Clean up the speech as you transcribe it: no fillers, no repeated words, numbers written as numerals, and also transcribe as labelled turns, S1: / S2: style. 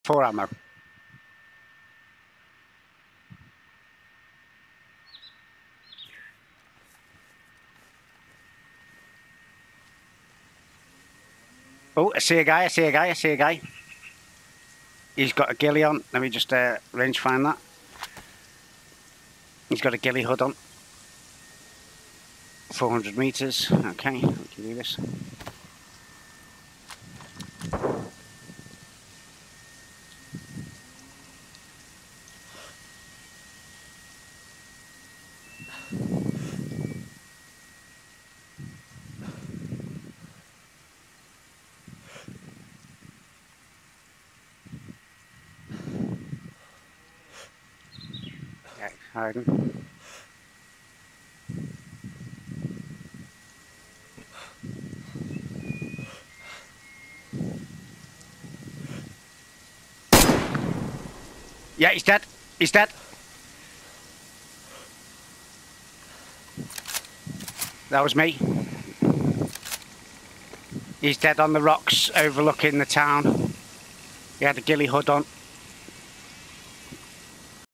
S1: 4 ammo. Oh, I see a guy, I see a guy, I see a guy. He's got a ghillie on. Let me just range find that. He's got a ghillie hood on. 400 meters. Okay, we can do this. Okay, hiding. Yeah, he's dead. He's dead. That was me. He's dead on the rocks overlooking the town. He had a ghillie hood on.